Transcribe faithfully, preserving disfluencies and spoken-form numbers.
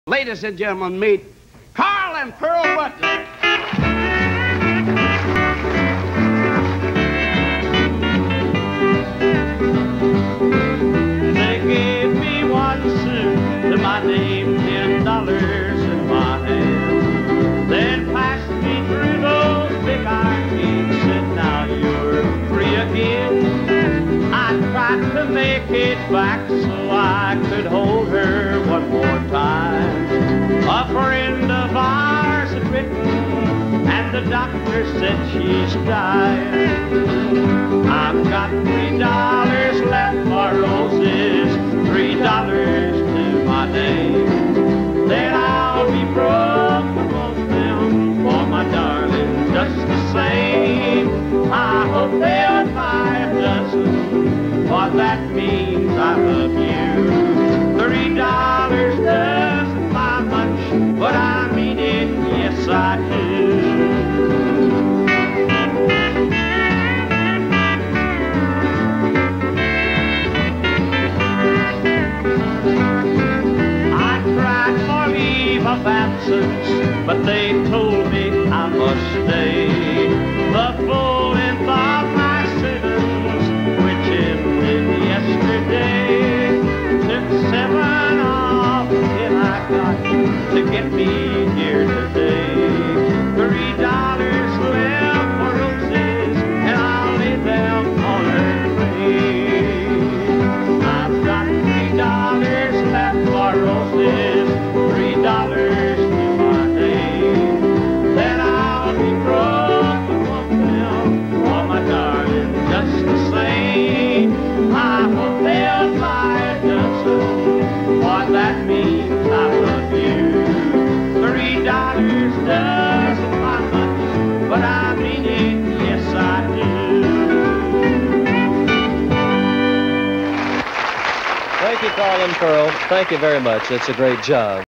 Ladies and gentlemen, meet Carl and Pearl Butler. They gave me one suit to my name, ten dollars in my hand. Then passed me through those big iron gates, said, now you're free again. I tried to make it back so I could hold her one more time. A friend of ours had written, and the doctor said she's dying. I've got three dollars left for roses, three dollars to my name. Then I'll be broke for both them, for my darling, just the same. I hope they'll buy a dozen, for that means I love you. Three dollars doesn't buy much, but I mean it, yes I do. I tried for leave of absence, but they told me I must stay. The full length of my sentence, which ended yesterday, took seven off till I got to get me here today. Three dollars left for roses, and I'll lay them on her grave. I've got three dollars left for roses, three dollars to my name. Then I'll be broke for one of them, for my darling, just the same. I hope they'll buy a dozen, for that means I love you. Three dollars doesn't buy much, but I mean it, yes I do. Thank you, Carl and Pearl. Thank you very much. That's a great job.